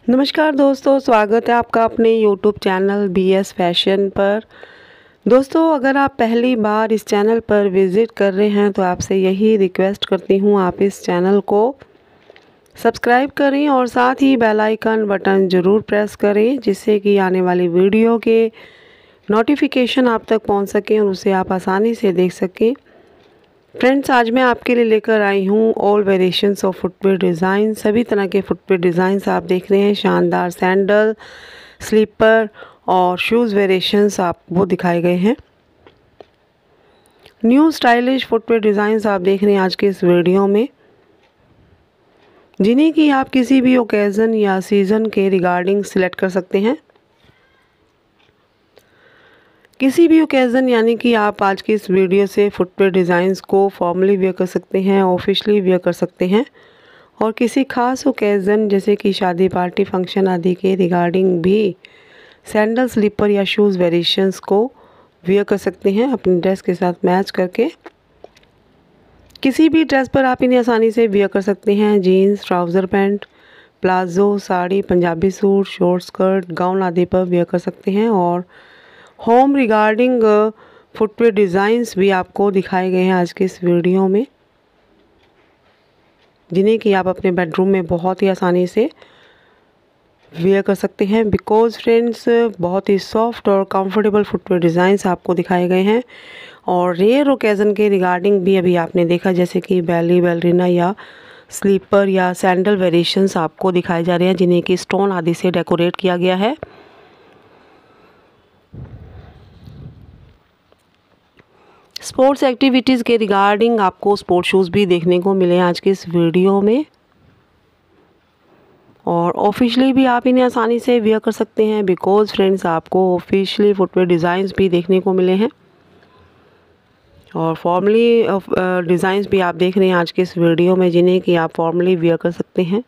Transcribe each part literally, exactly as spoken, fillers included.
नमस्कार दोस्तों, स्वागत है आपका अपने YouTube channel B S fashion पर। दोस्तों, अगर आप पहली बार इस चैनल पर विज़िट कर रहे हैं तो आपसे यही रिक्वेस्ट करती हूँ, आप इस चैनल को सब्सक्राइब करें और साथ ही बेल आइकन बटन ज़रूर प्रेस करें, जिससे कि आने वाली वीडियो के नोटिफिकेशन आप तक पहुँच सकें और उसे आप आसानी से देख सकें। फ्रेंड्स, आज मैं आपके लिए लेकर आई हूँ all variations of footwear design. सभी तरह के फुटवेयर डिज़ाइंस आप देख रहे हैं। शानदार सैंडल, स्लीपर और शूज़ वेरिएशंस आपको दिखाए गए हैं। न्यू स्टाइलिश फुटवेयर डिज़ाइंस आप देख रहे हैं आज के इस वीडियो में, जिन्हें कि आप किसी भी ओकेज़न या सीज़न के रिगार्डिंग सिलेक्ट कर सकते हैं। किसी भी ओकेज़न यानी कि आप आज की इस वीडियो से फुटवेयर डिज़ाइंस को फॉर्मली वेयर कर सकते हैं, ऑफिशियली वेयर कर सकते हैं, और किसी खास ओकेज़न जैसे कि शादी, पार्टी, फंक्शन आदि के रिगार्डिंग भी सैंडल, स्लीपर या शूज़ वेरिएशंस को वेयर कर सकते हैं अपनी ड्रेस के साथ मैच करके। किसी भी ड्रेस पर आप इन्हें आसानी से वेयर कर सकते हैं। Jeans, trouser, pant, palazzo, sari, Punjabi suit, short skirt, gown आदि पर वेयर कर सकते हैं। और होम रिगार्डिंग फुटवेयर डिज़ाइंस भी आपको दिखाए गए हैं आज के इस वीडियो में, जिन्हें कि आप अपने बेडरूम में बहुत ही आसानी से वेयर कर सकते हैं। बिकॉज़ फ्रेंड्स, बहुत ही सॉफ्ट और कंफर्टेबल फुटवेयर डिज़ाइंस आपको दिखाए गए हैं। और रेयर ओकेज़न के रिगार्डिंग भी अभी आपने देखा, जैसे कि बैली, बैलरीना या स्लीपर या सैंडल वेरिएशंस आपको दिखाए जा रहे हैं, जिन्हें कि स्टोन आदि से डेकोरेट किया गया है। स्पोर्ट्स एक्टिविटीज़ के रिगार्डिंग आपको स्पोर्ट शूज़ भी देखने को मिले आज के इस वीडियो में, और ऑफिशियली भी आप इन्हें आसानी से वेयर कर सकते हैं। बिकॉज़ फ्रेंड्स, आपको ऑफिशियली फुटवेयर डिज़ाइंस भी देखने को मिले हैं और फॉर्मली डिज़ाइंस भी आप देख रहे हैं आज के इस वीडियो में, जिन्हें कि आप फॉर्मली वेयर कर सकते हैं।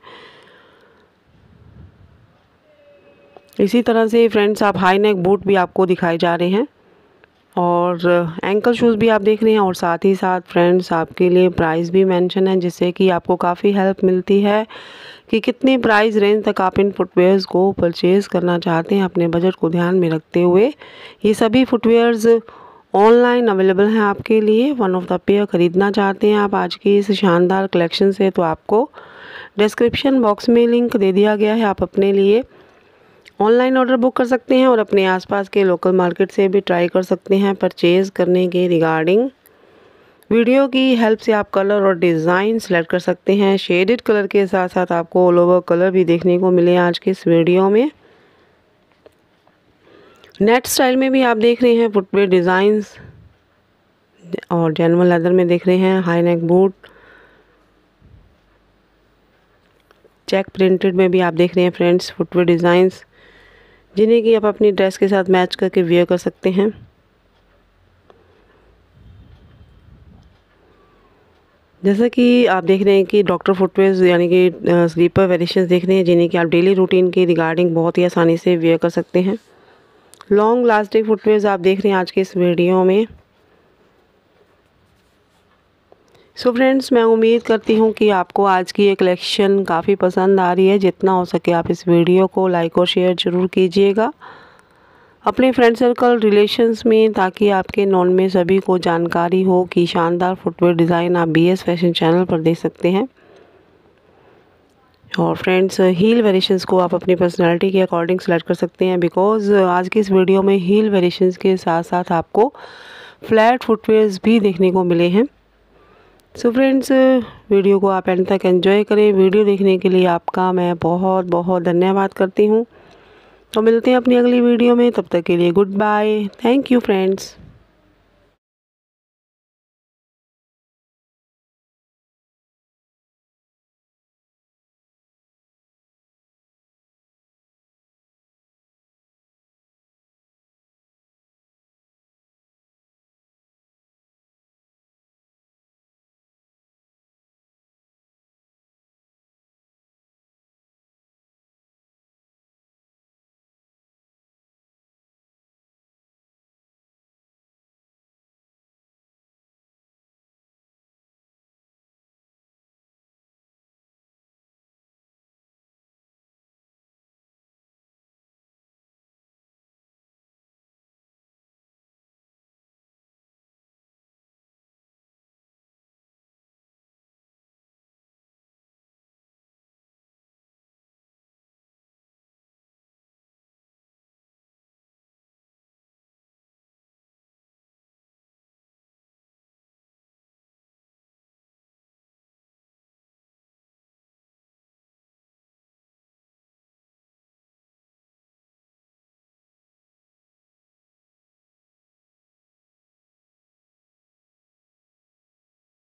इसी तरह से फ्रेंड्स, आप हाई नेक बूट भी आपको दिखाए जा रहे हैं और एंकल शूज़ भी आप देख रहे हैं। और साथ ही साथ फ्रेंड्स, आपके लिए प्राइस भी मेंशन है, जिससे कि आपको काफ़ी हेल्प मिलती है कि कितनी प्राइस रेंज तक आप इन फुटवेयर्स को परचेज़ करना चाहते हैं अपने बजट को ध्यान में रखते हुए। ये सभी फुटवेयर्स ऑनलाइन अवेलेबल हैं आपके लिए। वन ऑफ द पेयर ख़रीदना चाहते हैं आप आज की इस शानदार कलेक्शन से, तो आपको डिस्क्रिप्शन बॉक्स में लिंक दे दिया गया है। आप अपने लिए ऑनलाइन ऑर्डर बुक कर सकते हैं और अपने आसपास के लोकल मार्केट से भी ट्राई कर सकते हैं परचेज़ करने के रिगार्डिंग। वीडियो की हेल्प से आप कलर और डिज़ाइन सेलेक्ट कर सकते हैं। शेडेड कलर के साथ साथ आपको ऑल ओवर कलर भी देखने को मिले आज के इस वीडियो में। नेट स्टाइल में भी आप देख रहे हैं फुटवेयर डिज़ाइंस, और जेन्युइन लेदर में देख रहे हैं high neck boot. Check printed में भी आप देख रहे हैं फ्रेंड्स फुटवेयर डिज़ाइंस, जिन्हें कि आप अपनी ड्रेस के साथ मैच करके वेयर कर सकते हैं। जैसा कि आप देख रहे हैं कि डॉक्टर फुटवेयर यानी कि स्लीपर वेरिएशंस देख रहे हैं, जिन्हें कि आप डेली रूटीन के रिगार्डिंग बहुत ही आसानी से वेयर कर सकते हैं। लॉन्ग लास्टिंग फुटवेयर्स आप देख रहे हैं आज के इस वीडियो में। सो फ्रेंड्स, मैं उम्मीद करती हूँ कि आपको आज की ये कलेक्शन काफ़ी पसंद आ रही है। जितना हो सके आप इस वीडियो को लाइक और शेयर ज़रूर कीजिएगा अपने फ्रेंड सर्कल, रिलेशंस में, ताकि आपके नॉन में सभी को जानकारी हो कि शानदार फुटवेयर डिज़ाइन आप बी एस फैशन चैनल पर देख सकते हैं। और फ्रेंड्स, हील वेरिएशंस को आप अपनी पर्सनालिटी के अकॉर्डिंग सेलेक्ट कर सकते हैं। बिकॉज़ आज की इस वीडियो में हील वेरिएशंस के साथ साथ आपको फ्लैट फुटवेयर्स भी देखने को मिले हैं। सो फ्रेंड्स, वीडियो को आप एंड तक एंजॉय करें। वीडियो देखने के लिए आपका मैं बहुत बहुत धन्यवाद करती हूँ। तो मिलते हैं अपनी अगली वीडियो में, तब तक के लिए good bye. Thank you friends.